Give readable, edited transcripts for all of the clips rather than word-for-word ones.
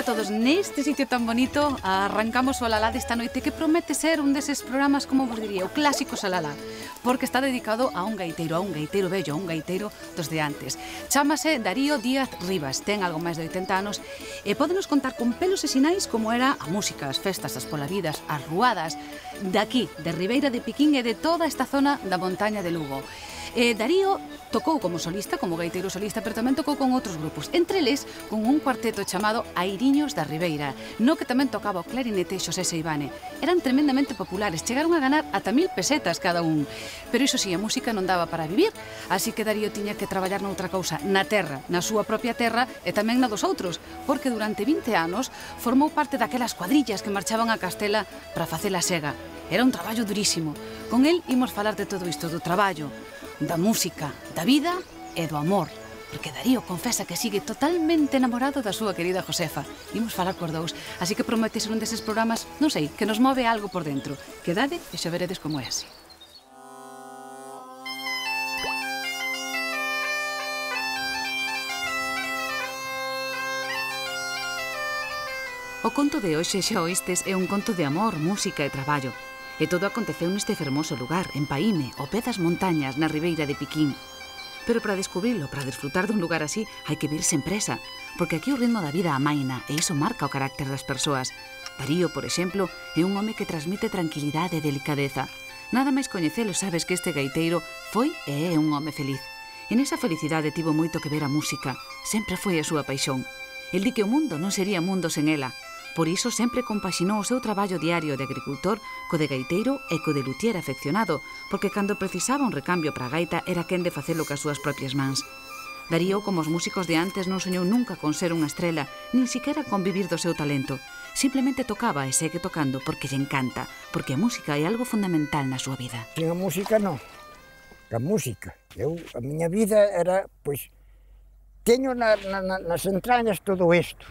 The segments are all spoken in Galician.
todos neste sitio tan bonito. Arrancamos o Alalá desta noite, que promete ser un deses programas, como vos diría, o clásico Alalá, porque está dedicado a un gaiteiro vello, a un gaiteiro dos de antes. Chámase Darío Díaz Rivas, ten algo máis de 80 anos e pódenos contar con pelos e sinais como era a música, as festas, as polavidas, as ruadas daqui, de Ribeira de Piquín e de toda esta zona da montaña de Lugo. Darío tocou como solista, como gaiteiro solista, pero tamén tocou con outros grupos, entre eles con un cuarteto chamado Airiños da Ribeira, no que tamén tocaba o clarinete Xosé Seivane. Eran tremendamente populares, chegaron a ganar ata 1000 pesetas cada un. Pero iso sí, a música non daba para vivir, así que Darío tiña que traballar noutra cousa, na terra, na súa propia terra e tamén na dos outros, porque durante 20 anos formou parte daquelas cuadrillas que marchaban a Castela para facer a sega. Era un traballo durísimo. Con el imos falar de todo isto, do traballo, da música, da vida e do amor, porque Darío confesa que sigue totalmente enamorado da súa querida Josefa. Imos falar por dous, así que promete ser un deses programas, non sei, que nos move algo por dentro. Quedade e xa veredes como é así. O conto de hoxe, xa oístes, é un conto de amor, música e traballo. E todo aconteceu neste fermoso lugar, en Paíme, ao pé das montañas, na Ribeira de Piquín. Pero para descubrilo, para disfrutar dun lugar así, hai que vir sen presa, porque aquí o ritmo da vida amaina, e iso marca o carácter das persoas. Darío, por exemplo, é un home que transmite tranquilidade e delicadeza. Nada máis coñecelo sabes que este gaiteiro foi e é un home feliz. En esa felicidade tivo moito que ver a música, sempre foi a súa paixón. El di que o mundo non sería mundo sen ela. Por iso sempre compaxinou o seu traballo diario de agricultor co de gaiteiro e co de luthier afeccionado, porque cando precisaba un recambio para a gaita era quen de facelo cas súas propias mans. Darío, como os músicos de antes, non soñou nunca con ser unha estrela, nin siquiera con vivir do seu talento. Simplemente tocaba e segue tocando porque lle encanta, porque a música é algo fundamental na súa vida. Sin a música non, a música. A miña vida era, pois, teño nas entrañas todo isto.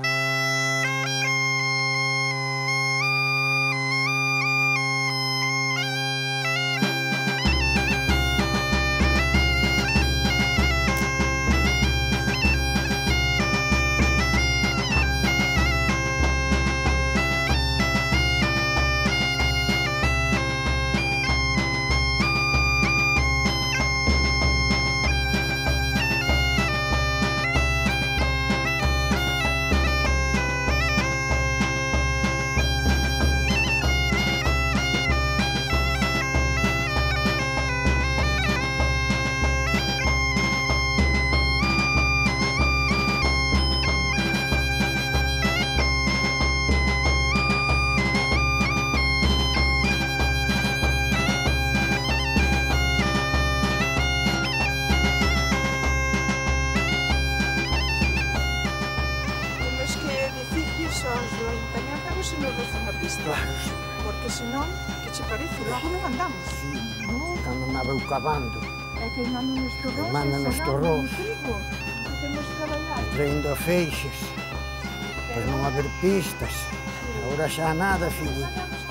Porque senón, que che parece? Logo non andamos. Sí, cando andaba eu cavando. É que mando nos torrós, nos torrós. Temos que traballar. Traindo feixes, para non haber pistas. Agora xa nada, filho.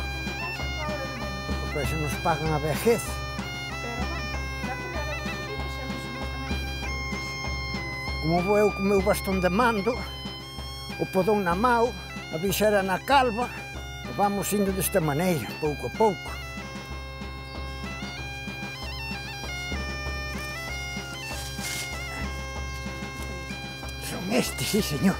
Porque se nos pagan a vejez. Como vou eu co meu bastón de mando, o podón na mão, a vixera na calva, vamos indo desta maneira, pouco a pouco. Son estes, sí, señor.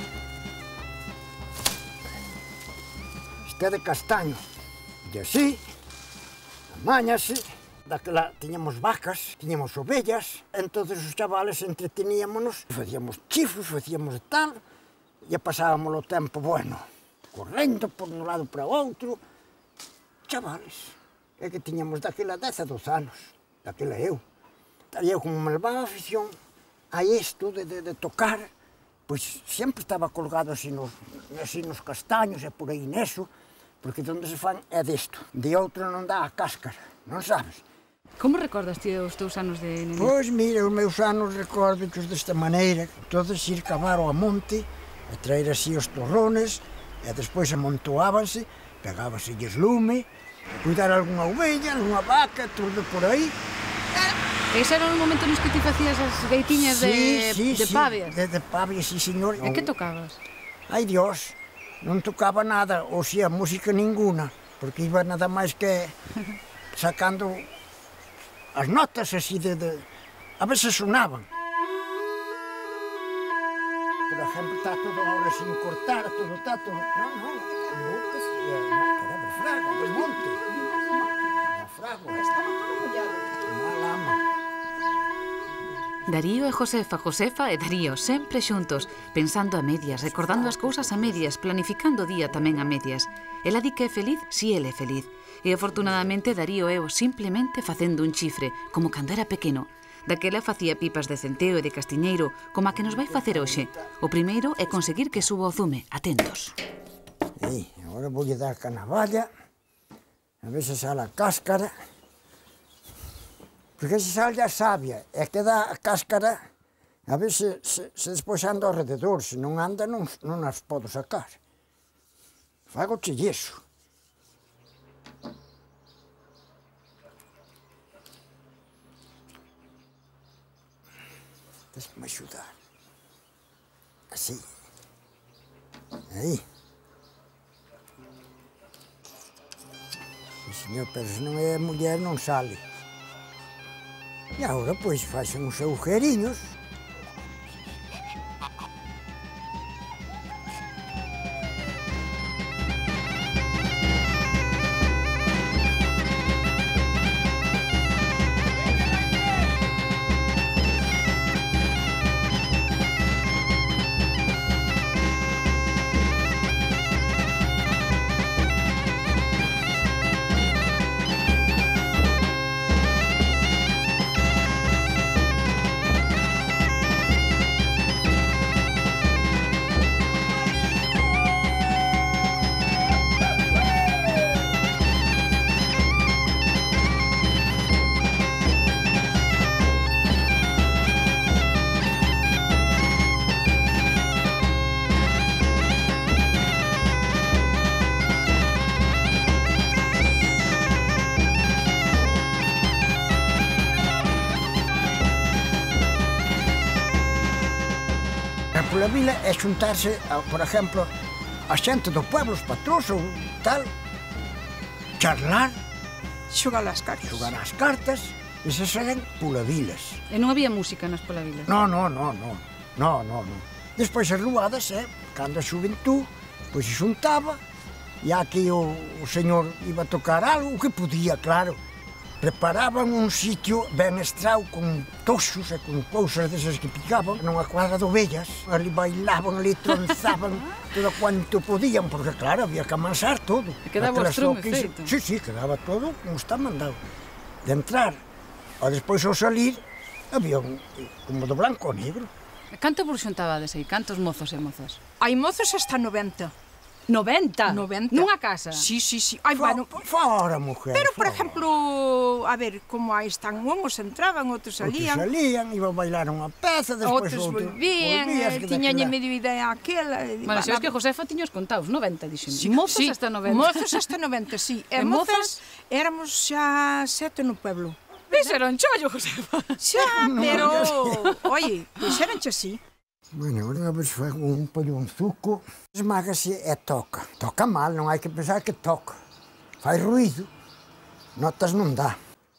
Este é de castaño. E así, amañase. Daquela tiñamos vacas, tiñamos ovellas, entonces os chavales entreteníamonos, facíamos chifos, facíamos tal, e pasábamos o tempo bueno, correndo por un lado para outro. Chavales, é que tiñamos daquela 10 a 12 anos, daquela eu. E eu, como me levaba a afición a isto de tocar, pois sempre estaba colgado así nos castaños e por aí neso, porque onde se fan é desto, de outro non dá a cáscara, non sabes? Como recordas ti os teus anos de nene? Pois mira, os meus anos recordo que os desta maneira, todos ir cavar ao monte, e traer así os torrones, e despois amontoábanse, pegábaselles lume, cuidar algunha ovella, algunha vaca, tudo por aí. Ese era o momento nos que ti facías as gaitiñas de pavias? De pavias, sí, señor. E que tocabas? Ai Dios, non tocaba nada, ou sea, música ninguna, porque iba nada máis que sacando as notas así a veces sonaban. Por exemplo, está todo ahora sin cortar, todo está todo... Non, montes, era de fraga, de monte. De fraga. Estaba todo mollado. Mala ama. Darío e Josefa e Darío sempre xuntos, pensando a medias, recordando as cousas a medias, planificando o día tamén a medias. Ela di que é feliz si ele é feliz. E afortunadamente Darío é o simplemente facendo un chifre, como cando era pequeno. Daquela facía pipas de centeo e de castiñeiro, como a que nos vai facer hoxe. O primeiro é conseguir que suba o zume. Atentos. E agora vou dar ca navalla, a ver se sale a cáscara. Porque se sale a savia e queda a cáscara, a ver se despois anda ao rededor, se non anda non as podo sacar. Fago yeso. Deixa-me axudar. Así. Aí. Sí, señor, pero se non é muller non sale. E agora, pois, facen uns agujeriños. Pola vila é xuntarse, por exemplo, a xente do pueblo, os patróns ou tal, charlar, Xogar as cartas. xogar as cartas, e se salen pola vilas. E non había música nas polavilas? No. Despois as ruadas, cando a xuventú, pois se xuntaba, e aquí o señor iba a tocar algo, o que podía, claro. Preparaban un sitio ben estrao con toxos e con cousas desas que picaban nunha cuadra de ovellas. Ali bailaban, ali tronzaban todo cuanto podían, porque claro, había que amansar todo. E quedaba o estrume feito. Sí, quedaba todo como está mandado. De entrar, ou despois ao salir, había como do blanco ao negro. E canto vos xuntabades aí? Cantos mozos e mozas? Hai mozos hasta 90. 90? 90. Nunha casa? Sí. Ai, bueno, Fora, mujer. pero, por fora. exemplo, a ver, como aí están uns entraban, outros salían. Outros salían, iban a bailar unha peza, despois Outros volvían, tiñañe medio idea aquela. Bueno, sabes que Josefa tiños contados, 90, dixen. Mozos hasta 90. Mozos hasta 90, sí. E mozas, éramos xa 7 no pueblo. Ves, era un chollo, Josefa. Xa, No, pero, ya sé. oye, pois eranche así. Bueno, agora a ver se fai un pollonzuco. Esmágase e toca. Toca mal, non hai que pensar que toca. Fai ruído. Notas non dá.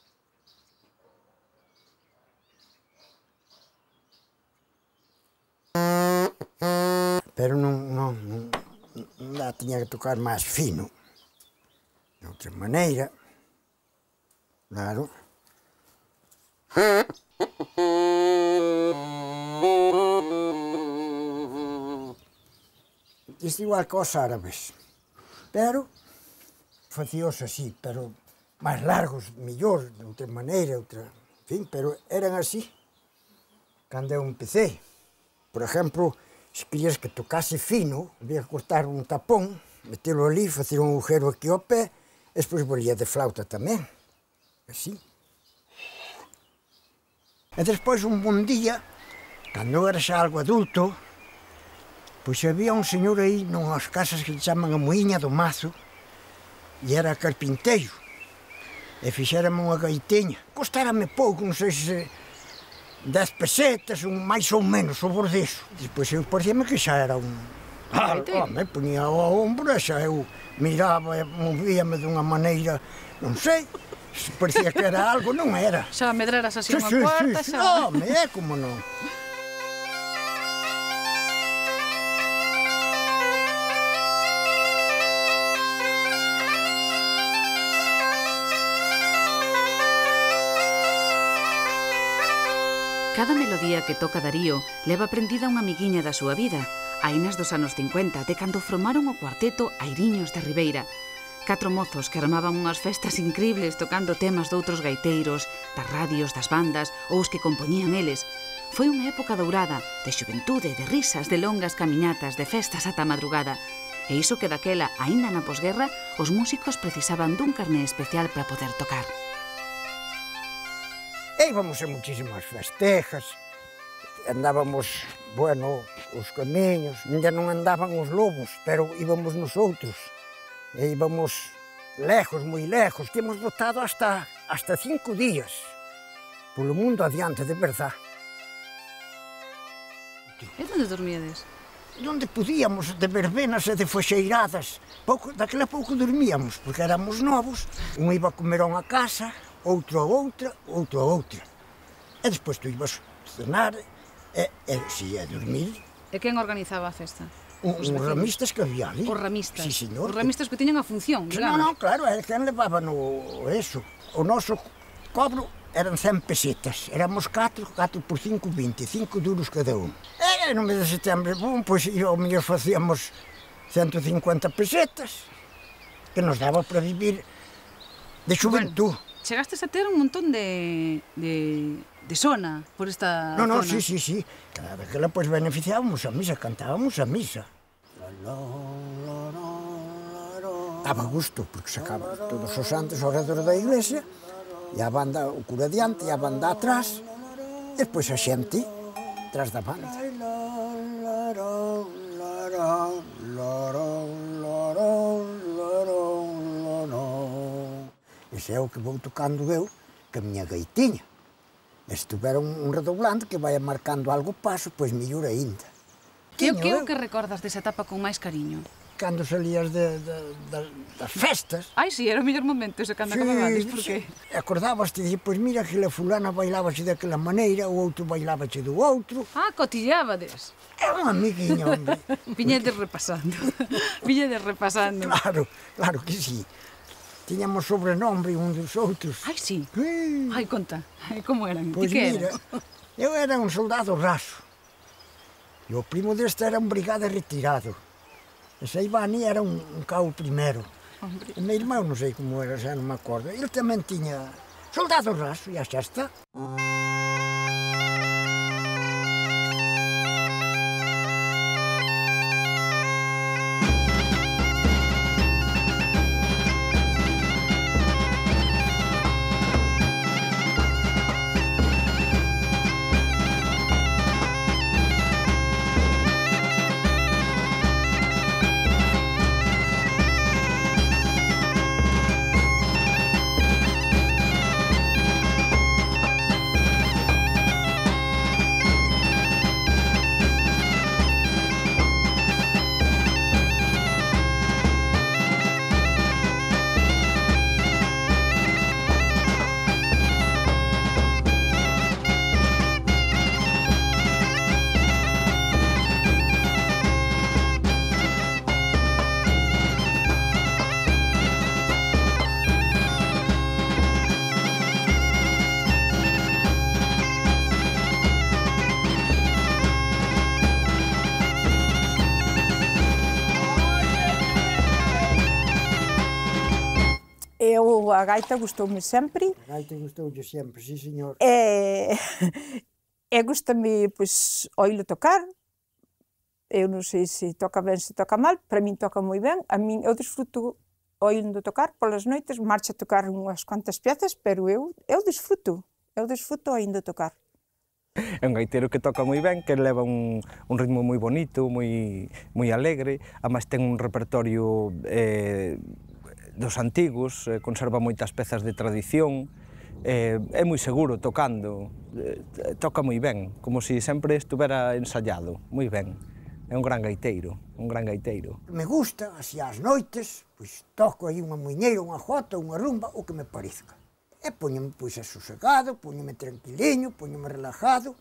Pero non dá, tiña que tocar máis fino. De outra maneira. Claro. Isto igual que os árabes, pero facíos así, pero máis largos, mellor, de outra maneira, outra, en fin, pero eran así, cando eu empecé. Por exemplo, se querías que tocase fino, había que cortar un tapón, metelo ali, facer un agujero aquí ao pé, e despois volía de flauta tamén, así. E despois, un bon día, cando eu era xa algo adulto, pois había un señor aí nunhas casas que chaman a Moinha do Mazo e era carpinteiro e fixérame unha gaiteña. Costárame pouco, non sei se 10 pesetas, máis ou menos, o bordezo. Despois eu parecíame que xa era un Home, ponía o ombro e xa eu miraba e movíame dunha maneira, non sei, se parecía que era algo, non era. Xa medreras así unha cuarta, xa... Home, é como non. Cada melodía que toca Darío leva prendida unha amiguiña da súa vida, ainas dos anos 50, de cando formaron o cuarteto Airiños de Ribeira. 4 mozos que armaban unhas festas incribles tocando temas doutros gaiteiros, das radios, das bandas ou os que compoñían eles. Foi unha época dourada, de xuventude, de risas, de longas camiñatas, de festas ata a madrugada. E iso que daquela, aínda na posguerra, os músicos precisaban dun carné especial para poder tocar. E íbamos a muchísimas festejas, andábamos, bueno, os camiños, ainda non andaban os lobos, pero íbamos nosotros, e íbamos lejos, moi lejos, que hemos botado hasta 5 días, polo mundo adiante, de verdad. E onde dormíades? Onde podíamos, de verbenas e de foxeiradas, daquela pouco dormíamos, porque éramos novos, un iba a comer a unha casa, outro a outra, outro a outra. E despois tu ibas a cenar e si a dormir. E quen organizaba a festa? Os ramistas que había ali. Os ramistas? Sí, señor. Os ramistas que tiñan a función, digamos. Non, claro, é quen levaba eso. O noso cobro eran 100 pesetas. Éramos 4 por 5, 25 duros cada un. E no mes de setembro, pois ao mellor facíamos 150 pesetas, que nos daba para vivir de xuventud. Chegastes a ter un montón de sona por esta zona. Non, sí. Cada vez que la beneficiábamos a misa, cantábamos a misa. Daba gusto, porque sacaban todos os santos ao redor da iglesia, e a banda, o cura diante, e a banda atrás, e despois a xente tras da banda. Ese é o que vou tocando eu, que a miña gaitiña. E se tuver un redoblante que vai marcando algo paso, pois mellor aínda. Que é o que recordas desa etapa con máis cariño? Cando salías das festas. Ai, sí, era o mellor momento ese cando acababades, por que? Acordabaste de, pois mira que la fulana bailábase daquela maneira, o outro bailábase do outro. Ah, cotilleabades. É un amiguinho, hombre. Viñedes repasando. Viñedes repasando. Claro que sí. Tiñamos sobrenombre un dos outros. Ai, sí? Ai, conta. Como eran? Pois mira, eu era un soldado raso. E o primo deste era un brigada retirado. E Seibani era un cabo primeiro. E meu irmão non sei como era, xa non me acordo. Ele tamén tiña soldado raso, e xa está. A gaita gustoume sempre. A gaita gustoulle sempre, sí, señor. E gustame, pois, oílo tocar. Eu non sei se toca ben, se toca mal. Para min toca moi ben. A min, eu disfruto oíndo tocar polas noites. Marcho a tocar unhas cuantas piezas, pero eu disfruto. Eu disfruto oíndo tocar. É un gaiteiro que toca moi ben, que leva un ritmo moi bonito, moi alegre. Ademais ten un repertorio dos antigos, conserva moitas pezas de tradición, é moi seguro tocando, toca moi ben, como se sempre estuvera ensayado, moi ben. É un gran gaiteiro, un gran gaiteiro. Me gusta, así ás noites, pois toco aí unha muiñeira, unha jota, unha rumba, o que me parezca. E poñome pois asosegado, poñome tranquiliño, poñome relajado,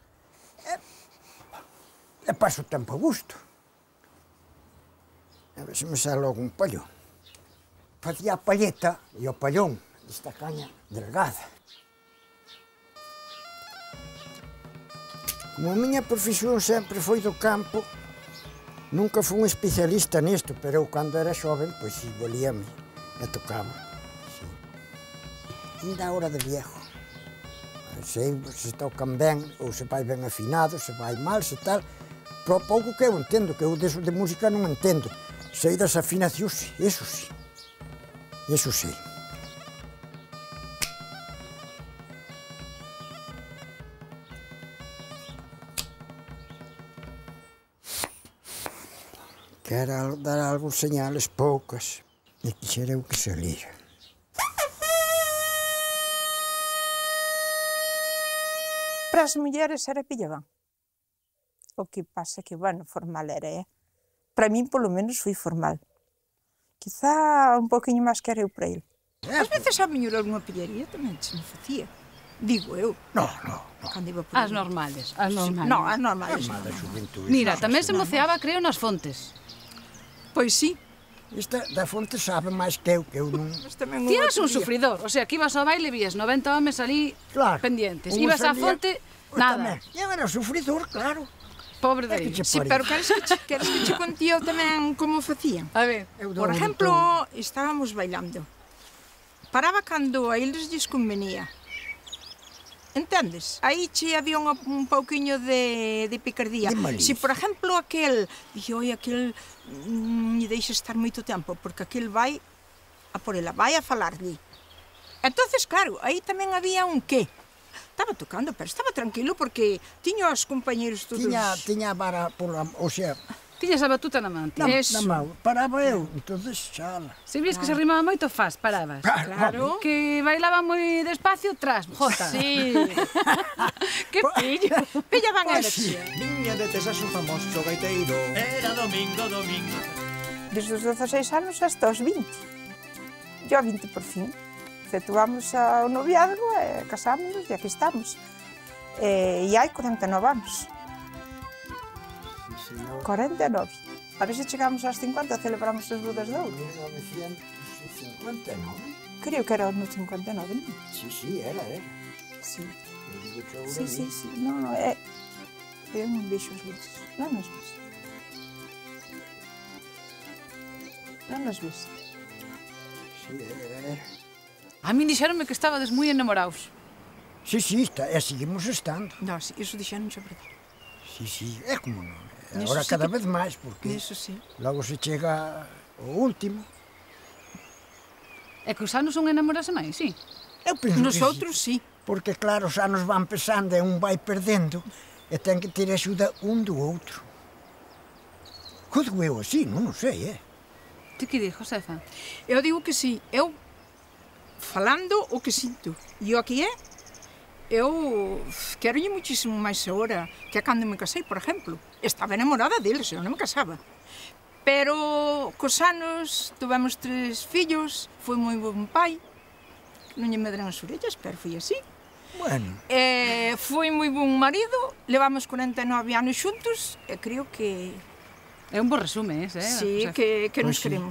e paso o tempo a gusto. A ver se me sale logo un pallón. Facía a palleta e o pallón desta caña delgada. Como a miña profesión sempre foi do campo, nunca fui un especialista nisto, pero eu, cando era xoven, pois si, volíame e tocaba. Sí. Ainda a hora de viejo. Sei se tocan ben, ou se vai ben afinado, se vai mal, se tal. Pero pouco que eu entendo, que eu deso de música non entendo. Sei das afinacións, eso sí. Eso sí. Quero dar algo señales poucas, e quixera eu que se lira. Para as mulleres era pillabán. O que pasa que, bueno, formal era, Para min, polo menos, foi formal. Quizá un poquinho máis que era eu para ele. Ás veces a miñor algunha pillaría tamén se me facía. Digo eu. No. Cando iba por As aí. normales, as normales. No, as normales. Da xuventude. Mira, tamén se moceaba, creo, nas fontes. Pois sí. Esta da fonte sabe máis que eu non... Mas tamén Ti eras outro un día. sufridor, o sea, que ibas ao baile e vías 90 homes ali Claro. pendientes. Unha Ibas á salía- fonte, nada. Eu era sufridor, claro. Pobre É que dele. che Sí, parece. pero queres que che conte eu tamén como facían? A ver, Eu Por dou exemplo, todo. estábamos bailando. Paraba cando a eles lles convenía. Entendes? Aí che había un pouquiño de picardía. De malicia. Se, por exemplo, aquel... Dixo, oi, aquel lle deixa estar moito tempo, porque aquel vai a por ela, vai a falarlle. Entonces, claro, aí tamén había un qué. Estaba tocando, pero estaba tranquilo porque tiña os compañeros todos... Tiña a vara pola... O sea, tiñas a batuta na man. na Eso. mão. Paraba eu, entonces xala. Se vías que se arrimaba moito, faz, parabas. Claro. Que bailaba moi despacio, tras, jota. Sí. Que pillo. Pillaban eles. Viña de Tesas un famoso gaiteiro. Era domingo. Desde os 16 anos hasta os 20. Yo a 20 por fin. Efectuamos o noviazgo e casámonos e aquí estamos. E hai 49 anos. Sí, señor. 49. A ver se chegamos aos 50 e celebramos as bodas de ouro. 1959. Creo que era no 59, non? Sí, era. Sí. Eu digo que ahora Sí. Non, é... Eu non vexo as luzes. Non as ves. Non as ves. Sí, era. A min dixeronme que estabades moi enamorados. Sí, está, e seguimos estando. No, sí, iso dixeron xa verdade. Sí, é como non. Niso Agora sí cada que- vez máis, porque Iso sí. logo se chega o último. E que os anos son enamorarse máis, sí. Eu penso Nosotros que sí. sí. Porque, claro, os anos van pesando e un vai perdendo e ten que ter axuda un do outro. Juzgo eu así, non o sei, Ti que di, Josefa? Eu digo que sí. Eu, falando o que sinto. E o que é, eu querolle muchísimo máis agora que cando me casei, por exemplo. Estaba enamorada deles, eu non me casaba. Pero cos anos tuvemos 3 fillos, foi moi bon pai. Non lle medran as orellas, pero foi así. Bueno, Foi moi bon marido, levamos 49 anos xuntos e creo que É un bo resume, ese, sí, Josefa. que nos sí. queremos.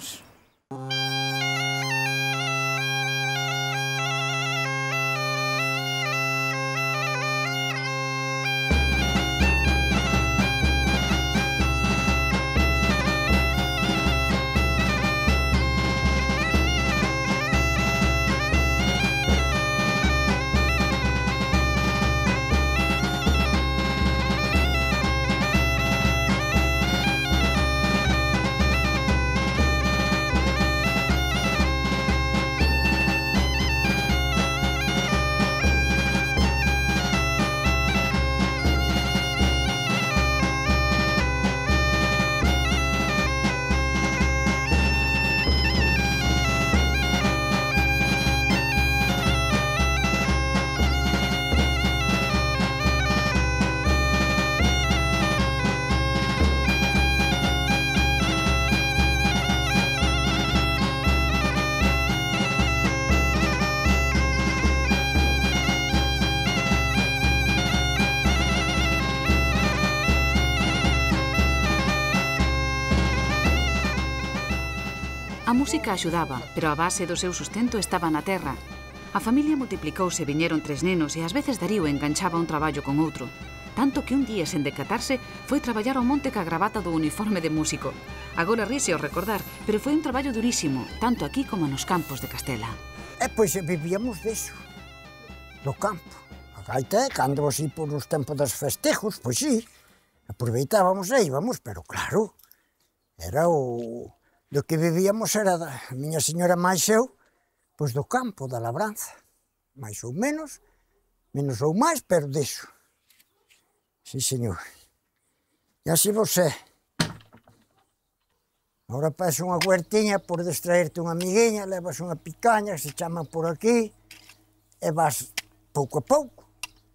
A música axudaba, pero a base do seu sustento estaba na terra. A familia multiplicouse, viñeron 3 nenos e ás veces Darío enganchaba un traballo con outro. Tanto que un día, sen decatarse, foi traballar ao monte ca gravata do uniforme de músico. Agora rise ao recordar, pero foi un traballo durísimo, tanto aquí como nos campos de Castela. E pois vivíamos deso, do campo. A gaita, cando así por os tempos dos festejos, pois sí, aproveitábamos e íbamos, pero claro, era o... Do que vivíamos era a miña señora máis eu, pois do campo, da labranza. Mais ou menos ou máis, pero deso. Sí, señor. E así vos é. Agora pasa unha huertiña por distraerte unha amigueña, levas unha picaña que se chaman por aquí, e vas pouco a pouco.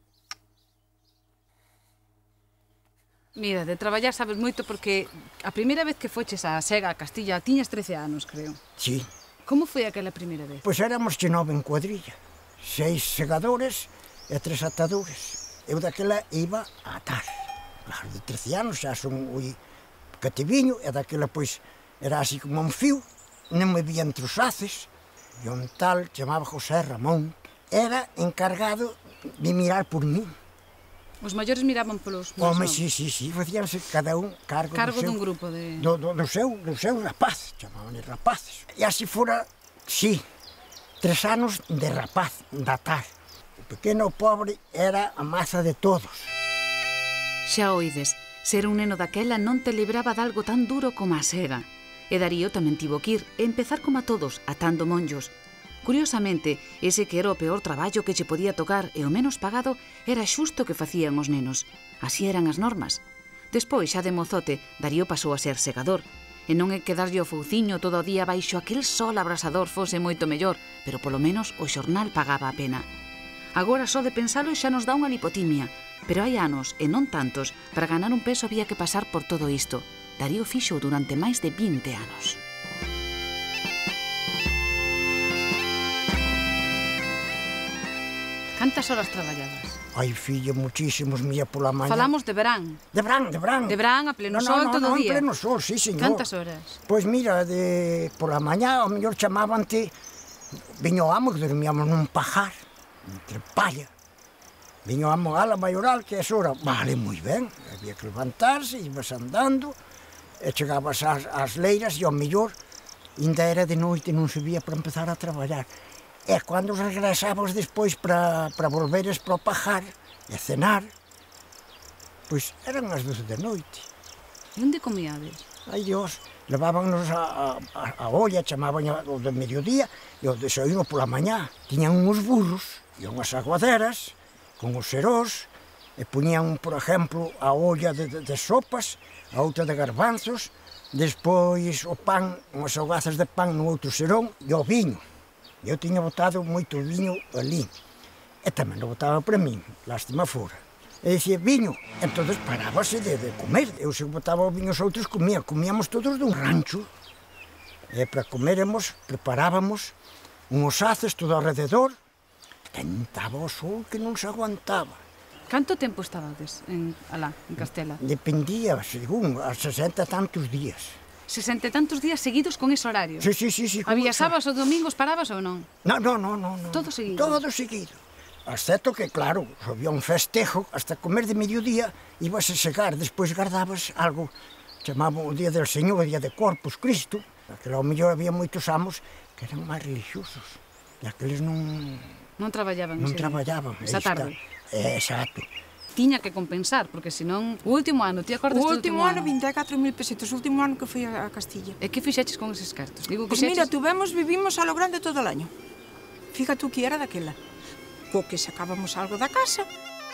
Mira, de traballar sabes moito porque a primeira vez que foches a Sega, a Castilla, tiñas 13 anos, creo. Sí. Como foi aquela primeira vez? Pois éramos che 9 en cuadrilla, 6 segadores e 3 atadores. Eu daquela iba a atar. Claro, de 13 anos xa son ui cativiño, e daquela pois era así como un fío, non me vía entre os haces, e un tal chamaba José Ramón, era encargado de mirar por mí. Os maiores miraban polos... Home, sí, facíanse cada un cargo dun grupo de... Do seu rapaz, chamaban rapaces. E así fora, sí, 3 anos de rapaz, de atar. O pequeno pobre era a maza de todos. Xa oides, ser un neno daquela non te libraba de algo tan duro como a sega. E Darío tamén tivo que ir e empezar como a todos, atando monllos. Curiosamente, ese que era o peor traballo que che podía tocar e o menos pagado era xusto o que facían os nenos. Así eran as normas. Despois, xa de mozote, Darío pasou a ser segador. E non é que darlle o fouciño todo o día baixo aquel sol abrasador fose moito mellor, pero polo menos o xornal pagaba a pena. Agora só de pensalo xa nos dá unha lipotimia, pero hai anos, e non tantos, para ganar un peso había que pasar por todo isto. Darío fixo durante máis de 20 anos. Cantas horas traballadas? Ai, fillo, muchísimos, mía pola mañá. Falamos de verán. De verán. De verán, a pleno sol, todo o día. No, en pleno sol, sí, señor. Cantas horas? Pois mira, pola mañá, ao mellor chamábante, viño amo, que dormíamos nun pajar, entre palla. Viño amo a la maioral, que é hora, vale, moi ben, había que levantarse, ibas andando, e chegabas ás leiras, e ao mellor, ainda era de noite, non se vía para empezar a traballar. E cando regresabas despois para volveres para o pajar e cenar, pois eran as 12 da noite. E onde comíades? Ai, Dios, levábanos a olla, chamaban o de mediodía, e o desayuno pola mañá. Tiñan uns burros e unhas aguaderas con os serós, e poñían, por exemplo, a olla de sopas, a outra de garbanzos, despois o pan, unhas hogazas de pan no outro serón, e o viño. Eu tiña botado moito viño ali, e tamén o botaba para min, lástima fora. E dicía, viño, entón parábase de comer. Eu se botaba o viño os outros comíamos todos dun rancho. E para comeremos, preparábamos unhos haces todo alrededor, tentaba o sol que non se aguantaba. Canto tempo estabades alá, en Castela? Dependía, según, a 60 e tantos días. 60 e tantos días seguidos con ese horario? Sí. Había sábados ou domingos, parabas ou non? Non. Todo seguido? Todo seguido. Excepto que, claro, había un festejo, hasta comer de mediodía, ibas a segar, despois guardabas algo, chamaban o Día del Señor, o Día de Corpus Cristo, que ao mellor había moitos amos que eran máis religiosos, e aqueles non... Non traballaban. Non traballaban. Esa tarde. Exacto. Tiña que compensar, porque senón... O último ano, ti acordas do último ano? 24.000 pesetas, o último ano que fui a Castilla. E que fixeches con eses cartos? Digo que Pois mira, vivimos a lo grande todo o año. Fíjate o que era daquela. Co que sacábamos algo da casa.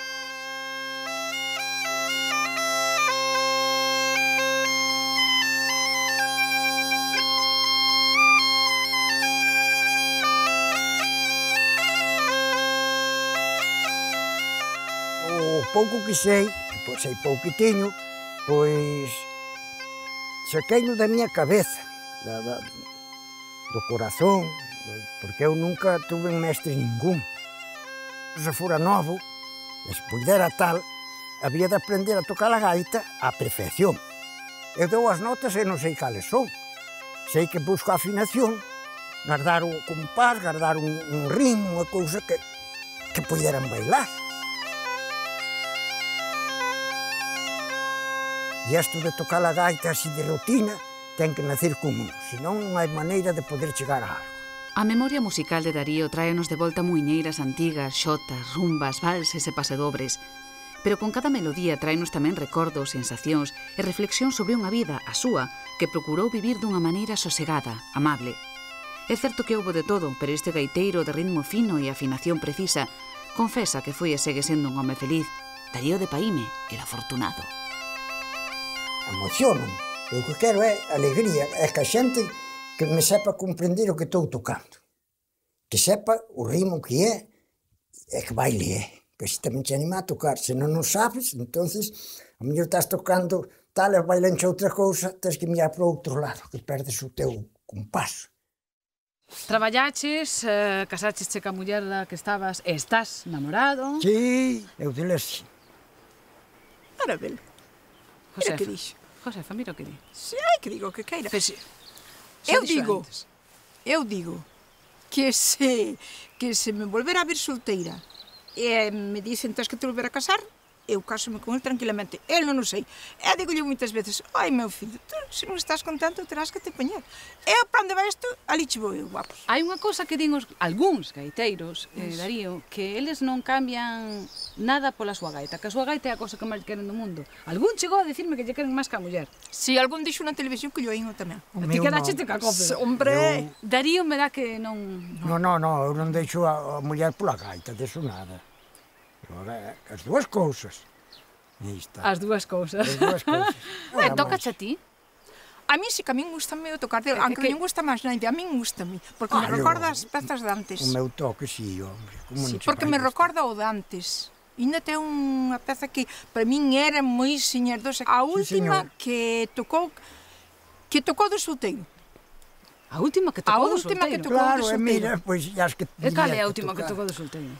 O pouco que sei pouquitiño, pois saqueino da miña cabeza, do corazón, porque eu nunca tuve mestre ningún. Se fora novo, se pudera tal, había de aprender a tocar a gaita á perfección. Eu dou as notas e non sei cales son, sei que busco a afinación, guardar o compás, guardar un ritmo, unha cousa que poderan bailar. E isto de tocar a gaita así de rutina ten que nacer con uno, senón non hai maneira de poder chegar a algo. A memoria musical de Darío tráenos de volta muiñeiras antigas, xotas, rumbas, valses e pasedobres. Pero con cada melodía tráenos tamén recordos, sensacións e reflexións sobre unha vida, a súa, que procurou vivir dunha maneira sosegada, amable. É certo que houbo de todo, pero este gaiteiro de ritmo fino e afinación precisa confesa que foi e segue sendo un home feliz. Darío de Paíme era afortunado. Emocionan. Eu que quero é alegría, é que a xente que me sepa comprender o que estou tocando. Que sepa o ritmo que é e que baile é. Que se tamén te anima a tocar, se non sabes, entonces a mellor estás tocando tal e bailanche outra cousa, tens que mirar para o outro lado, que perdes o teu compás. Traballaches, casaches ca muller da que estabas e estás namorado. Sí, eu deles. Para velo. Mira que dixo. Josefa, mira o que di. Si, ai, que digo que queira. Eu digo que se me volver a ver solteira e me dicen tens que te volver a casar, eu casome con ele tranquilamente. El non o sei. E digo-lhe moitas veces, ai, meu filho, tú, se non estás contento, terás que te poñer. E para onde vais tú, ali che vou eu, guapos. Hai unha cousa que din algúns gaiteiros, Darío, que eles non cambian nada pola súa gaita, que a súa gaita é a cousa que máis queren do mundo. Algún chegou a dicirme que lle queren máis que a muller. Si, algún dixo na televisión que yo oín tamén. A ti quedaxete ca copa. Hombre! Darío me dá que non... Non, eu non deixo a muller pola gaita, deso nada. As dúas cousas. As dúas cousas. As dúas cousas. E tocache a ti? A mí sí que a min gusta-me o tocar, aunque non gusta máis nadie, a min gusta-me, porque me recorda as pezas de antes. O meu toque, sí, hombre. Sí, porque me recorda o de antes. Ainda ten unha peza que para min era moi señerdosa. A última que tocou de solteiro. A última que tocou de solteiro? Claro, e mira, pois as que... E cal é a última que tocou de solteiro?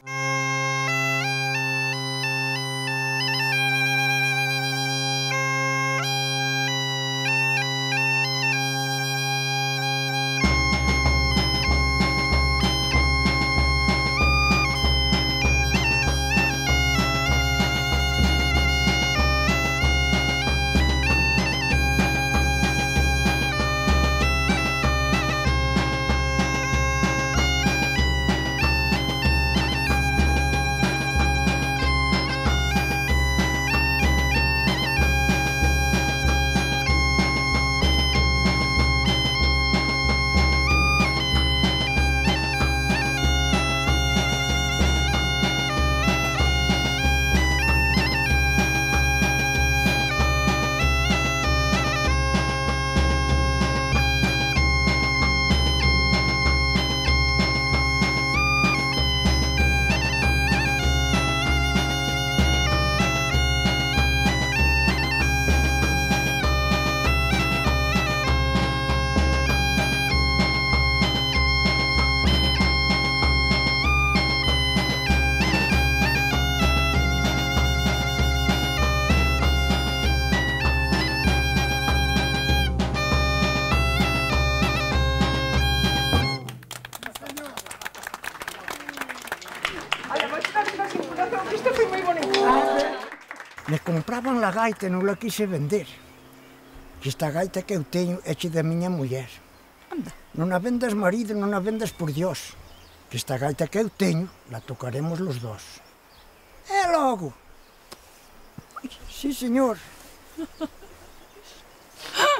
Me compraban la gaita e non la quise vender. Esta gaita que eu teño é da miña muller. Anda. Non a vendas marido, non a vendas por Dios. Que esta gaita que eu teño, la tocaremos los dos. E logo. Sí, señor.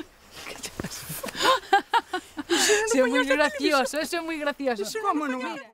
Eso é moi gracioso, eso é moi gracioso. Como non?